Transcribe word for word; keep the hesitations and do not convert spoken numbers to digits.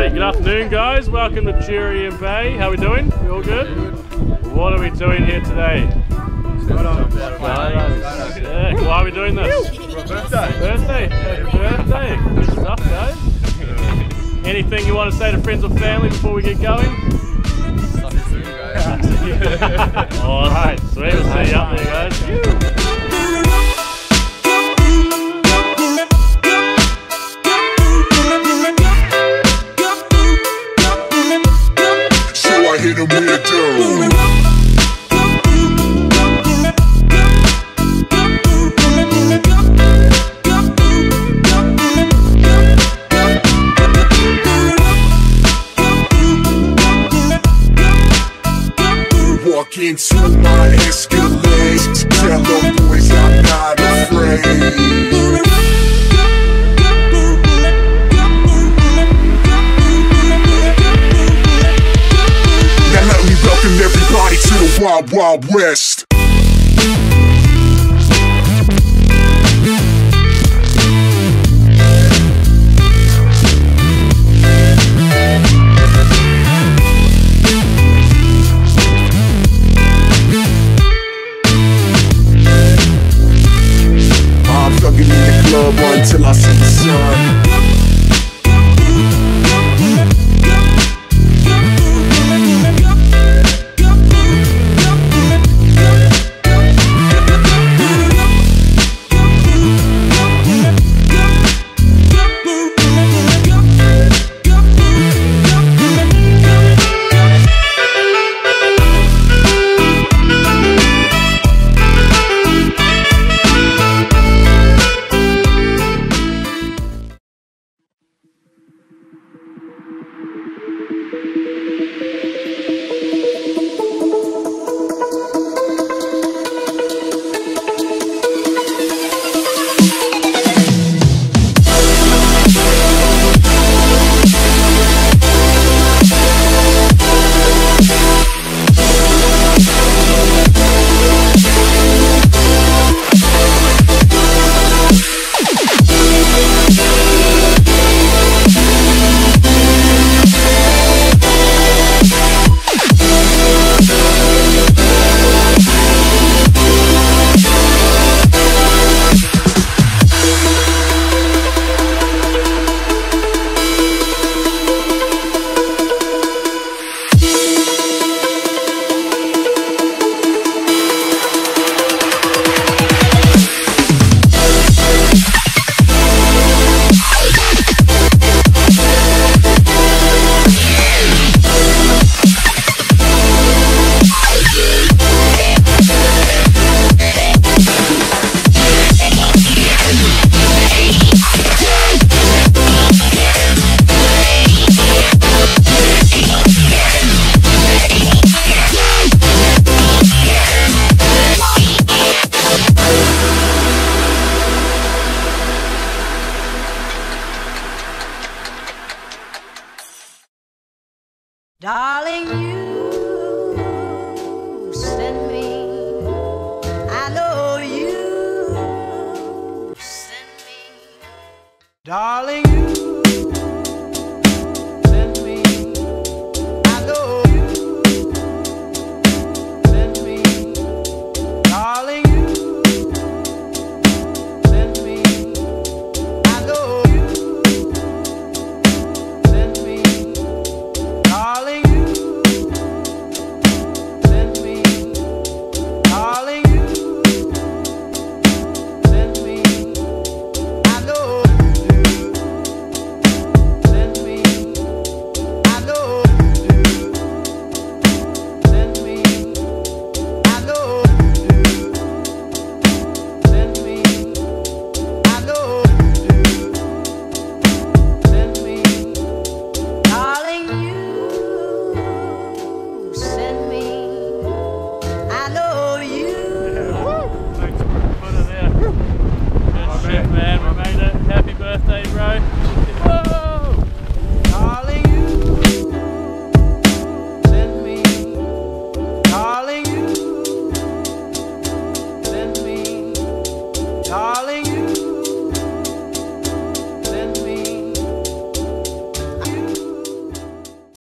Hey, good afternoon guys, welcome to Jurien Bay. How are we doing? We all good? What are we doing here today? Yeah, why are we doing this? Birthday. Birthday. Happy birthday. Good stuff guys. Anything you want to say to friends or family before we get going? Alright, sweet. We'll see you up there guys. Hit him with a dough. Walk into my Escalade, tell them boys I'm not afraid. Welcome everybody to the Wild Wild West. I'm thugging in the club until I see the sun. Darling, you send me, I know you send me. Darling, you